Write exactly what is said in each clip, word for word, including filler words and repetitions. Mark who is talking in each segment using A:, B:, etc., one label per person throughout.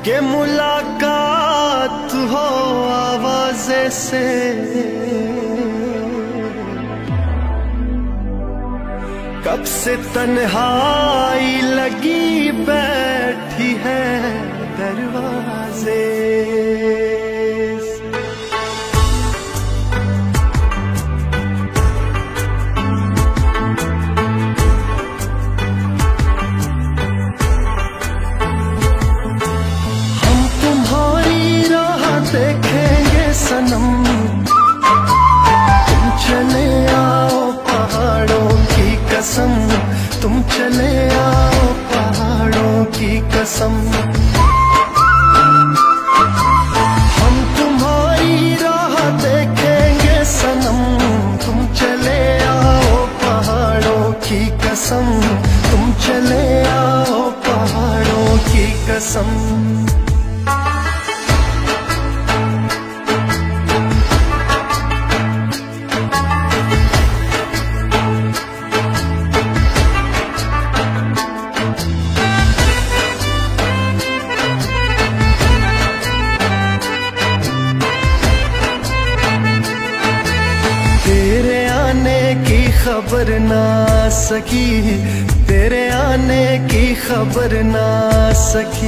A: के मुलाकात हो आवाज़े से, कब से तन्हाई लगी बैठी है दरवाजे से। हम तुम्हारी राह देखेंगे सनम, तुम चले आओ पहाड़ों की कसम, तुम चले आओ पहाड़ों की कसम। हम तुम्हारी राह देखेंगे सनम, तुम चले आओ पहाड़ों की कसम, तुम चले आओ पहाड़ों की कसम। तेरे आने की खबर ना सकी, तेरे आने की खबर ना सकी,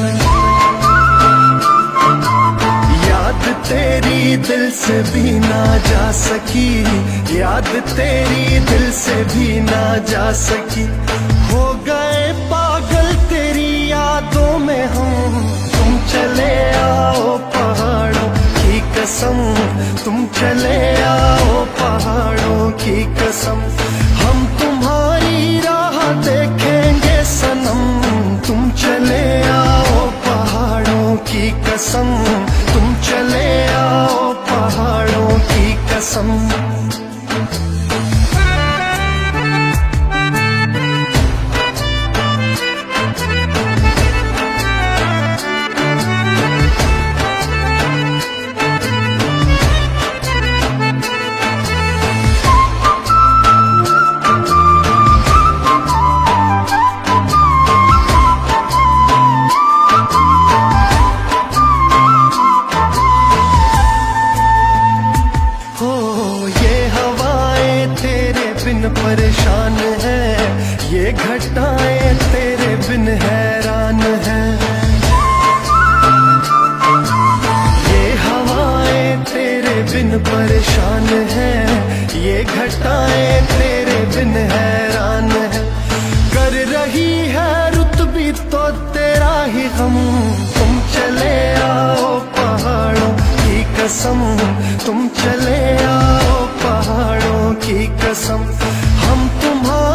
A: याद तेरी दिल से भी ना जा सकी, याद तेरी दिल से भी ना जा सकी। हो गए पागल तेरी यादों में हम, तुम चले आओ पहाड़ों की कसम, तुम चले आओ पहाड़ों की कसम। हम तुम्हारी राह देखेंगे सनम, तुम चले आओ पहाड़ों की कसम, तुम चले आओ पहाड़ों की कसम। परेशान है ये घटाएं तेरे बिन हैरान है, ये हवाएं तेरे बिन परेशान है, ये घटाएं तेरे बिन हैरान है। कर रही है रुत भी तो तेरा ही गम, तुम चले आओ पहाड़ों की कसम, तुम चले आओ पहाड़ों की कसम। हम तुम्हारे